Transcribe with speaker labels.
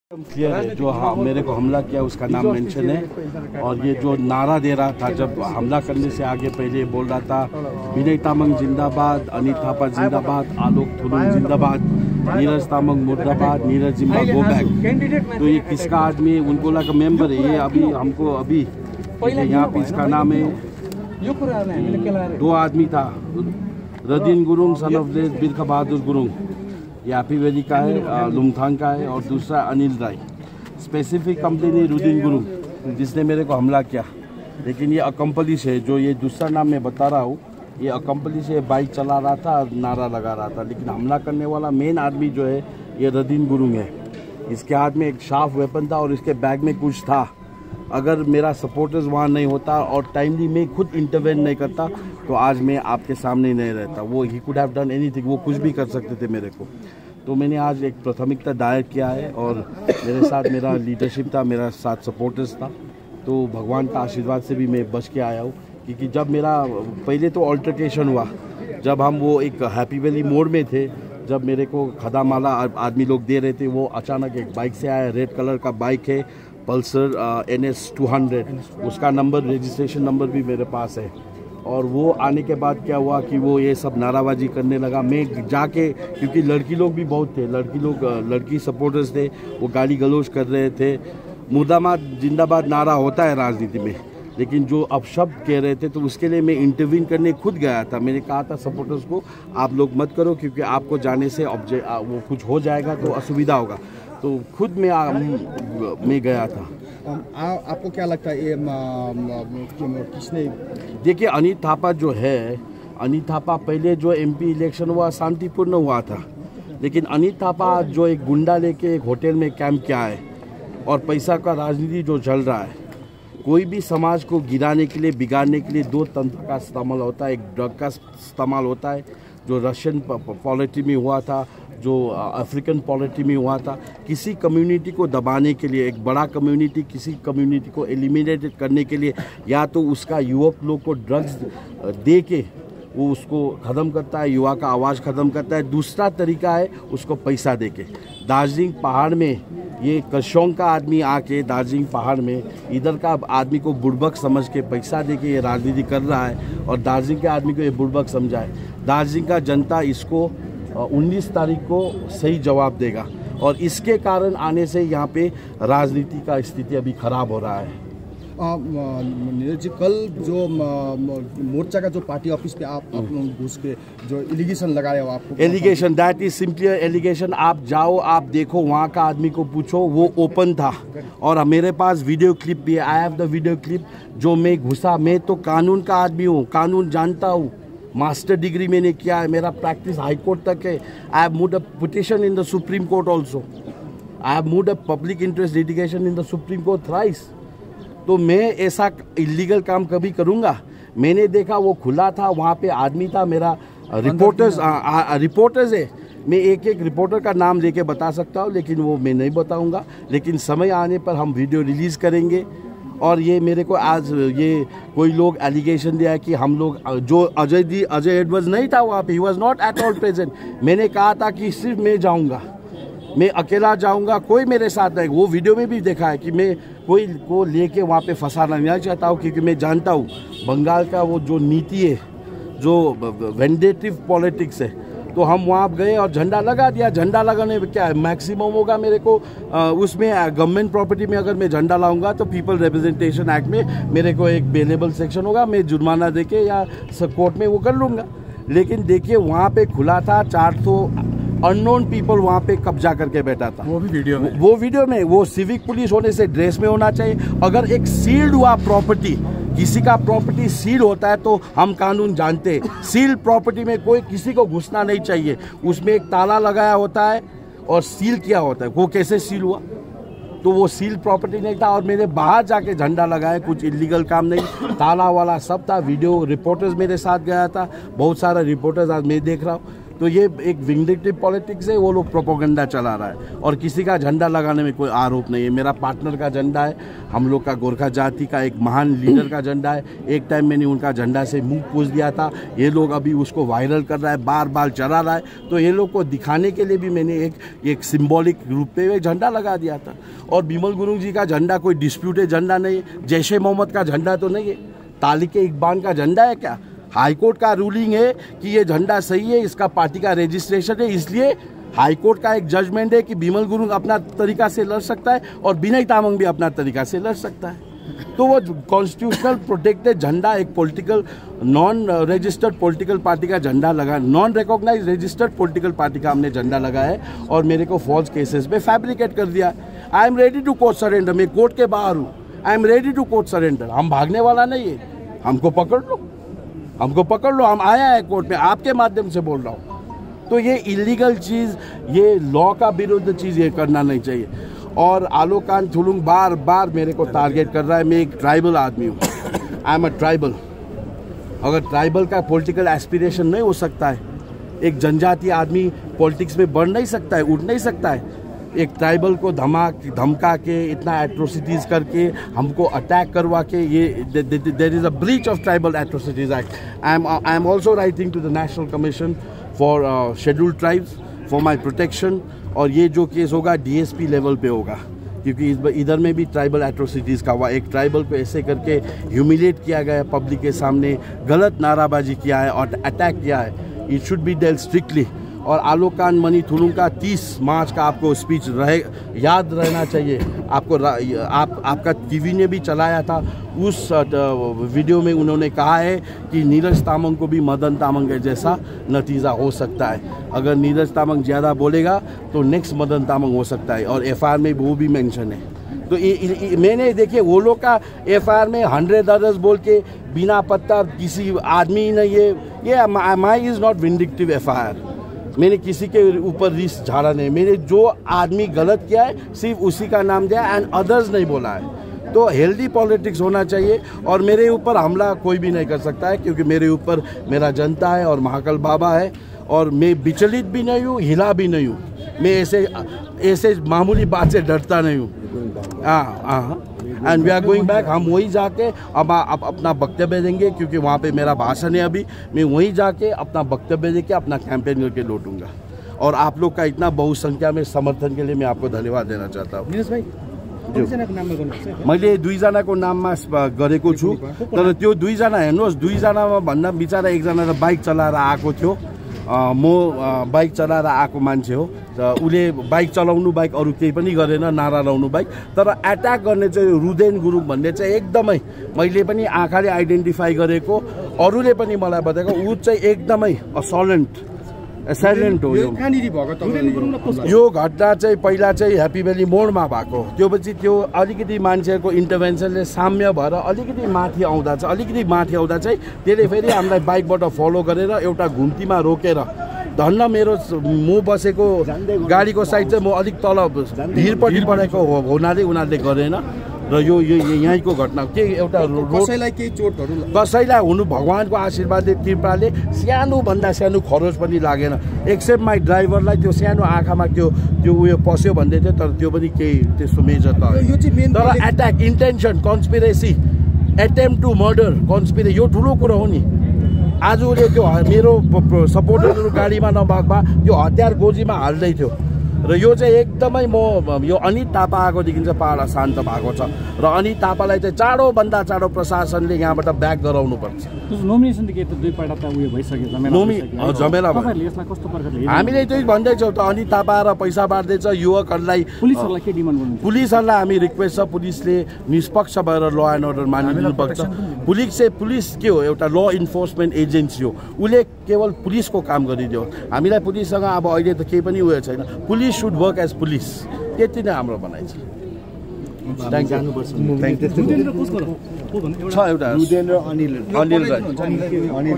Speaker 1: Clear है। जो मेरे को हमला किया उसका नाम मेंशन है। और ये जो नारा दे रहा था जब हमला करने से आगे पहले बोल रहा था विनय तामंग जिंदाबाद, अनिल थापा जिंदाबाद, आलोक थुलुंग जिंदाबाद, नीरज तामंग मुर्दाबाद, नीरज जिम्बा गो बैक। तो ये किसका आदमी है? उनको का मेंबर है ये। अभी हमको अभी यहाँ पे इसका नाम है, दो आदमी था, Radin Gurung son of Birkha Bahadur Gurung, Yapi valley का है, लुमथांग का है, और दूसरा अनिल राय। स्पेसिफिक कंप्लेन है रुदीन गुरुंग जिसने मेरे को हमला किया। लेकिन ये अकम्पलिश है, जो ये दूसरा नाम मैं बता रहा हूँ ये अकम्पलिश है। बाइक चला रहा था, नारा लगा रहा था, लेकिन हमला करने वाला मेन आदमी जो है ये रदीन गुरुंग है। इसके हाथ में एक शार्प वेपन था और इसके बैग में कुछ था। अगर मेरा सपोर्टर्स वहाँ नहीं होता और टाइमली मैं खुद इंटरवेन नहीं करता तो आज मैं आपके सामने नहीं रहता। वो he could have done anything, वो कुछ भी कर सकते थे मेरे को। तो मैंने आज एक प्राथमिकता दायर किया है और मेरे साथ मेरा लीडरशिप था, मेरा साथ सपोर्टर्स था। तो भगवान का आशीर्वाद से भी मैं बच के आया हूँ, क्योंकि जब मेरा पहले तो अल्टरकेशन हुआ, जब हम वो एक हैप्पी वैली मोड़ में थे, जब मेरे को खदा माला आदमी लोग दे रहे थे, वो अचानक एक बाइक से आया, रेड कलर का बाइक है, पल्सर NS 200, उसका नंबर रजिस्ट्रेशन नंबर भी मेरे पास है। और वो आने के बाद क्या हुआ कि वो ये सब नाराबाजी करने लगा। मैं जाके, क्योंकि लड़की लोग भी बहुत थे, लड़की सपोर्टर्स थे, वो गाली गलौज कर रहे थे। मुर्दाबाद जिंदाबाद नारा होता है राजनीति में, लेकिन जो अपशब्द कह रहे थे तो उसके लिए मैं इंटरवीन करने खुद गया था। मैंने कहा था सपोर्टर्स को आप लोग मत करो, क्योंकि आपको जाने से वो कुछ हो जाएगा तो असुविधा होगा। तो खुद मैं गया था।
Speaker 2: आपको क्या लगता है ये किसने?
Speaker 1: देखिए अनिल थापा जो है, अनिल थापा पहले जो MP इलेक्शन हुआ शांतिपूर्ण हुआ था, लेकिन अनिल थापा जो एक गुंडा लेके एक होटल में कैंप किया है और पैसा का राजनीति जो चल रहा है, कोई भी समाज को गिराने के लिए, बिगाड़ने के लिए दो तंत्र का इस्तेमाल होता है। एक ड्रग का इस्तेमाल होता है जो रशियन पॉलिटी में हुआ था, जो अफ्रीकन पॉलिटी में हुआ था। किसी कम्युनिटी को दबाने के लिए, एक बड़ा कम्युनिटी किसी कम्युनिटी को एलिमिनेट करने के लिए, या तो उसका युवक लोग को ड्रग्स दे के वो उसको ख़त्म करता है, युवा का आवाज़ ख़त्म करता है। दूसरा तरीका है उसको पैसा दे के। दार्जिलिंग पहाड़ में ये कशोंग का आदमी आके दार्जिलिंग पहाड़ में इधर का आदमी को बुड़बक समझ के पैसा दे के ये राजनीति कर रहा है और दार्जिलिंग के आदमी को ये बुड़बक समझा है। दार्जिलिंग का जनता इसको 19 तारीख को सही जवाब देगा और इसके कारण आने से यहाँ पे राजनीति का स्थिति अभी खराब हो रहा है।
Speaker 2: नीरज जी, कल जो मोर्चा का जो पार्टी ऑफिस पे आप घुस के जो एलिगेशन लगाया हो, आपको
Speaker 1: allegation that is simply allegation. आप जाओ, आप देखो, वहाँ का आदमी को पूछो, वो ओपन था और मेरे पास वीडियो क्लिप भी है। I have the video clip. जो मैं घुसा, मैं तो कानून का आदमी हूँ, कानून जानता हूँ, मास्टर डिग्री मैंने किया है, मेरा प्रैक्टिस हाई कोर्ट तक है। I have moved a petition in the supreme court also. I have moved a public interest litigation in the supreme court thrice. तो मैं ऐसा इलीगल काम कभी करूँगा? मैंने देखा वो खुला था, वहाँ पे आदमी था, मेरा रिपोर्टर्स है। मैं एक एक रिपोर्टर का नाम लेके बता सकता हूँ, लेकिन वो मैं नहीं बताऊँगा। लेकिन समय आने पर हम वीडियो रिलीज़ करेंगे। और ये मेरे को आज ये कोई लोग एलिगेशन दिया है कि हम लोग, जो अजय एडवर्ड्स नहीं था वहाँ पे, he was not at all present. मैंने कहा था कि सिर्फ मैं जाऊँगा, मैं अकेला जाऊंगा, कोई मेरे साथ नहीं। वो वीडियो में भी देखा है कि मैं कोई को लेके वहाँ पे फंसाना नहीं चाहता हूँ, क्योंकि मैं जानता हूँ बंगाल का वो जो नीति है, जो वेंडेटिव पॉलिटिक्स है। तो हम वहाँ गए और झंडा लगा दिया। झंडा लगाने में क्या है, मैक्सिमम होगा मेरे को उसमें गवर्नमेंट प्रॉपर्टी में अगर मैं झंडा लाऊंगा तो पीपल रिप्रेजेंटेशन एक्ट में मेरे को एक बेलेबल सेक्शन होगा, मैं जुर्माना दे के या कोर्ट में वो कर लूँगा। लेकिन देखिए वहाँ पे खुला था, 400 अननोन पीपल वहाँ पे कब्जा करके बैठा था।
Speaker 2: वो भी वीडियो में,
Speaker 1: वो सिविक पुलिस होने से ड्रेस में होना चाहिए। अगर एक सील्ड हुआ प्रॉपर्टी, किसी का प्रॉपर्टी सील होता है तो हम कानून जानते हैं, सील प्रॉपर्टी में कोई किसी को घुसना नहीं चाहिए। उसमें एक ताला लगाया होता है और सील किया होता है। वो कैसे सील हुआ? तो वो सील प्रॉपर्टी नहीं था और मैंने बाहर जाके झंडा लगाया, कुछ इलीगल काम नहीं, ताला वाला सब था। वीडियो रिपोर्टर्स मेरे साथ गया था, बहुत सारा रिपोर्टर्स आज मैं देख रहा हूँ। तो ये एक विंडिक्टिव पॉलिटिक्स है, वो लोग प्रोपोगंडा चला रहा है और किसी का झंडा लगाने में कोई आरोप नहीं है। मेरा पार्टनर का झंडा है, हम लोग का गोरखा जाति का एक महान लीडर का झंडा है। एक टाइम मैंने उनका झंडा से मुंह पूछ दिया था, ये लोग अभी उसको वायरल कर रहा है, बार बार चला रहा है। तो ये लोग को दिखाने के लिए भी मैंने एक सिंबॉलिक रूप पे एक झंडा लगा दिया था। और बिमल गुरुंग जी का झंडा कोई डिस्प्यूटेड झंडा नहीं है, जैश मोहम्मद का झंडा तो नहीं है, तालिक इकबाल का झंडा है क्या? हाईकोर्ट का रूलिंग है कि ये झंडा सही है, इसका पार्टी का रजिस्ट्रेशन है, इसलिए हाईकोर्ट का एक जजमेंट है कि बिमल गुरुंग अपना तरीका से लड़ सकता है और विनय तामांग भी अपना तरीका से लड़ सकता है। तो वो कॉन्स्टिट्यूशनल प्रोटेक्टेड झंडा एक political non registered political party का झंडा लगा, non recognise registered political party का हमने झंडा लगाया है और मेरे को फॉल्स केसेस में फैब्रिकेट कर दिया। I am ready to court surrender, मैं कोर्ट के बाहर हूँ, I am ready to court surrender. हम भागने वाला नहीं है, हमको पकड़ लो, हमको पकड़ लो, हम आया है कोर्ट में, आपके माध्यम से बोल रहा हूँ। तो ये इलीगल चीज़, ये लॉ का विरुद्ध चीज़ ये करना नहीं चाहिए। और आलोकान थुलुंग बार बार मेरे को टारगेट कर रहा है। मैं एक ट्राइबल आदमी हूँ, आई एम अ ट्राइबल। अगर ट्राइबल का पॉलिटिकल एस्पिरेशन नहीं हो सकता है, एक जनजातीय आदमी पॉलिटिक्स में बढ़ नहीं सकता है, उठ नहीं सकता है। एक ट्राइबल को धमका के इतना एट्रोसिटीज करके हमको अटैक करवा के, ये there is a breach of tribal atrocities act. I am also writing to the national commission for scheduled tribes for my protection. और ये जो केस होगा DSP लेवल पे होगा, क्योंकि इधर में भी ट्राइबल एट्रोसिटीज़ का हुआ। एक ट्राइबल को ऐसे करके ह्यूमिलेट किया गया है, पब्लिक के सामने गलत नाराबाजी किया है और अटैक किया है। It should be dealt strictly. और आलोकान मणि थुलुंग का 30 मार्च का आपको स्पीच याद रहना चाहिए आपको। आपका टीवी ने भी चलाया था, उस वीडियो में उन्होंने कहा है कि नीरज तामांग को भी मदन तामांग जैसा नतीजा हो सकता है। अगर नीरज तामांग ज़्यादा बोलेगा तो नेक्स्ट मदन तामांग हो सकता है, और FIR में वो भी मेंशन है। तो मैंने देखिए वो लोग का FIR में 100 अदर्स बोल के बिना पत्ता किसी आदमी ही नहीं है। ये my is not vindictive FIR। मैंने किसी के ऊपर रिस्क झाड़ा नहीं, मैंने जो आदमी गलत किया है सिर्फ उसी का नाम दिया एंड अदर्स नहीं बोला है। तो हेल्दी पॉलिटिक्स होना चाहिए और मेरे ऊपर हमला कोई भी नहीं कर सकता है, क्योंकि मेरे ऊपर मेरा जनता है और महाकाल बाबा है। और मैं विचलित भी नहीं हूँ, हिला भी नहीं हूँ। मैं ऐसे मामूली बात से डरता नहीं हूँ। हाँ, and we are going back. हम वहीं जाके अब अपना वक्तव्य देंगे, क्योंकि वहाँ पे मेरा भाषण है अभी। मैं वहीं जाके अपना वक्तव्य देके अपना कैंपेन करके लौटूंगा। और आप लोग का इतना बहुसंख्या में समर्थन के लिए मैं आपको धन्यवाद देना चाहता हूँ। मैले 2 जनाको नाममा गरेको छु, तर त्यो 2 जना हेर्नुहोस्, 2 जनामा भन्दा बिचरा एकजना त बाइक चलाएर आएको थियो। म बाइक चलाएर आएको मान्छे हो, उसले बाइक चलाउनु बाइक अरू केही पनि गरेन, नारा लाउनु बाइक। तर एट्याक गर्ने चाहिँ रुदेन गुरुङ भन्ने चाहिँ एकदमै मैले पनि आँखाले आइडेन्टिफाई गरेको, अरूले पनि मलाई बताएको, ऊ चाहिँ एकदमै साइलेन्ट हो। यो घटना चाहिँ पहिला चाहिँ ह्याप्पी भ्याली मोडमा भएको, त्यो पछि त्यो अलिकति मान्छेहरूको इन्टरभेन्सनले साम्य भएर अलिकति माथि आउँदा चाहिँ त्यसले फेरि हामीलाई बाइकबाट फलो गरेर एउटा घुम्तीमा रोकेर, धन्न मेरो म बसेको गाडीको साइड चाहिँ म अलिक तल भिरपट्टि परेको हुनाले उनीहरूले गरेन। र यो यहीँको घटना के एउटा कसैलाई केही चोटहरू कसैलाई हुनु भगवानको आशीर्वादले कृपाले सानोभन्दा सानो खरोच पनि लागेन, एक्सेप्ट माई ड्राइभरलाई त्यो सानो आँखामा त्यो उयो पस्यो भन्दै थियो, तर त्यो पनि केही त्यस्तो मेजर त होइन। तर attack, intention, conspiracy, attempt to murder, conspiracy, यो ठुलो कुरो हो नि। आज उसले त्यो मेरो सपोर्टरहरू गाडीमा नभएको भए त्यो हतियार गोजीमा हाल्दै थियो। र यो चाहिँ एकदमै म यो अनित थापा आएकोदेखि चाहिँ पाहाड शान्त भएको छ र अनित थापालाई चाहिँ चाँडोभन्दा चाँडो प्रशासनले यहाँबाट ब्याक गराउनुपर्छ।
Speaker 3: नोमिनेसन त दुईपल्ट त उयो भइसक्यो,
Speaker 1: झमेला हामीले त्यही भन्दैछौँ त। अनित थापा र पैसा बाँड्दैछ युवकहरूलाई।
Speaker 3: पुलिसहरूलाई के डिमान्ड गर्नु?
Speaker 1: पुलिसहरूलाई हामी रिक्वेस्ट छ, पुलिसले निष्पक्ष भएर ल एन्ड अर्डर मानिदिनुपर्छ। पुलिस के हो, एउटा ल इन्फोर्समेन्ट एजेन्सी हो, उसले केवल पुलिसको काम गरिदियो। हामीलाई पुलिससँग अब अहिले त केही पनि उयो छैन। Police should work as police. त्यति नै हाम्रो भनाइ छ। Thank you. छ एउटा रुदेन र अनिल